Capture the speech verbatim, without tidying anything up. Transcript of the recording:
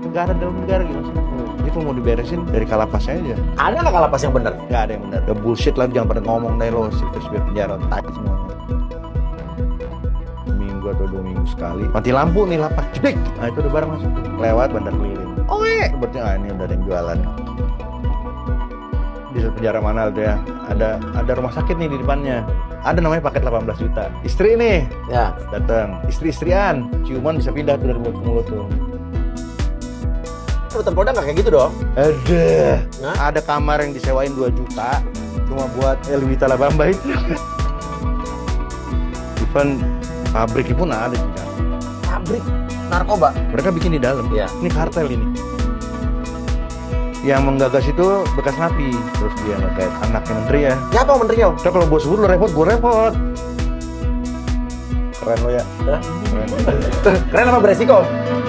negara dalam negara gitu. Jadi kalau mau diberesin dari kalapasnya aja. Ada nggak kalapas yang benar? Nggak ada yang benar. Udah bullshit lah, jangan pada ngomong deh lo, situs biar penjara tai semuanya. Minggu atau dua minggu sekali. Mati lampu nih lapas, cedik. Nah itu udah barang masuk. Lewat bandar keliling. Oh eh, berarti ah, ini udah ada yang jualan. Di penjara mana tuh ya? Ada ada rumah sakit nih di depannya. Ada namanya paket delapan belas juta. Istri nih, Ya. datang. Istri-istrian, ciuman bisa pindah tuh dari mulut ke mulut tuh. Rutan Polda nggak kayak gitu dong? Ada. Nah? Ada kamar yang disewain dua juta cuma buat Elwita Labamba itu. Even pabrik pun ada juga. Pabrik narkoba. Mereka bikin di dalam. Iya. Ini kartel ini. Yang menggagas itu bekas napi. Terus dia ngekait anaknya menteri ya. Siapa menterinya? Udah kalau bos gue lu repot, gue repot. Keren lo ya. Hah? Keren. Keren apa beresiko?